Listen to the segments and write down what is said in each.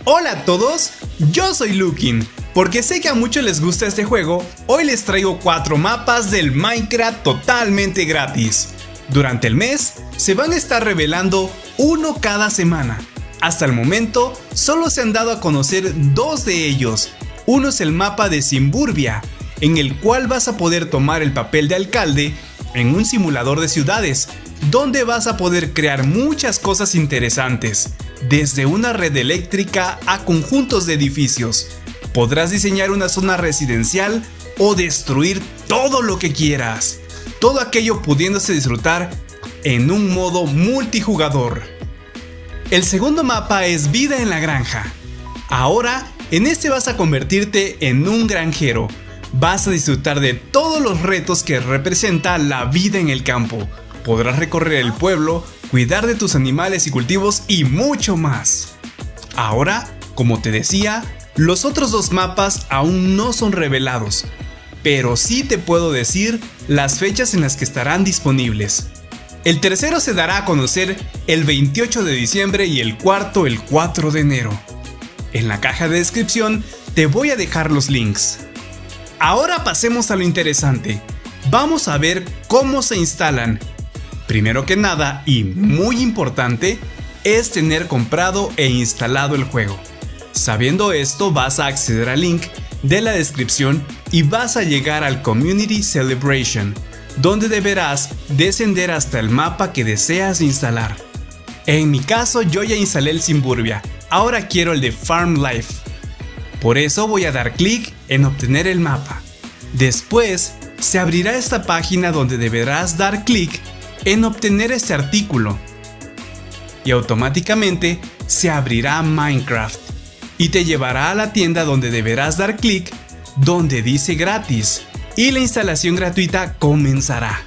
Hola a todos, yo soy Lukin. Porque sé que a muchos les gusta este juego, hoy les traigo 4 mapas del Minecraft totalmente gratis. Durante el mes se van a estar revelando uno cada semana. Hasta el momento solo se han dado a conocer 2 de ellos. Uno es el mapa de Simburbia, en el cual vas a poder tomar el papel de alcalde en un simulador de ciudades, donde vas a poder crear muchas cosas interesantes, desde una red eléctrica a conjuntos de edificios. Podrás diseñar una zona residencial o destruir todo lo que quieras, todo aquello pudiéndose disfrutar en un modo multijugador. El segundo mapa es Vida en la Granja. Ahora, en este vas a convertirte en un granjero. Vas a disfrutar de todos los retos que representa la vida en el campo. Podrás recorrer el pueblo, cuidar de tus animales y cultivos y mucho más. Ahora, como te decía, los otros 2 mapas aún no son revelados, pero sí te puedo decir las fechas en las que estarán disponibles. El tercero se dará a conocer el 28 de diciembre y el cuarto el 4 de enero. En la caja de descripción te voy a dejar los links. Ahora pasemos a lo interesante. Vamos a ver cómo se instalan. Primero que nada, y muy importante, es tener comprado e instalado el juego. Sabiendo esto, vas a acceder al link de la descripción y vas a llegar al Community Celebration, donde deberás descender hasta el mapa que deseas instalar. En mi caso, yo ya instalé el Simburbia, ahora quiero el de Farm Life. Por eso voy a dar clic en obtener el mapa. Después, se abrirá esta página donde deberás dar clic en obtener este artículo. Y automáticamente se abrirá Minecraft. Y te llevará a la tienda donde deberás dar clic donde dice gratis y la instalación gratuita comenzará.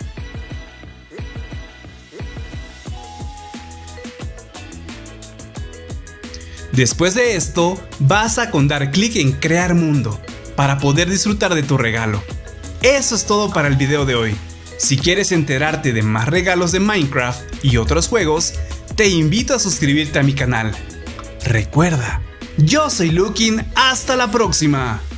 Después de esto vas a dar clic en crear mundo para poder disfrutar de tu regalo. Eso es todo para el video de hoy. Si quieres enterarte de más regalos de Minecraft y otros juegos, te invito a suscribirte a mi canal. Recuerda, yo soy Lukin, hasta la próxima.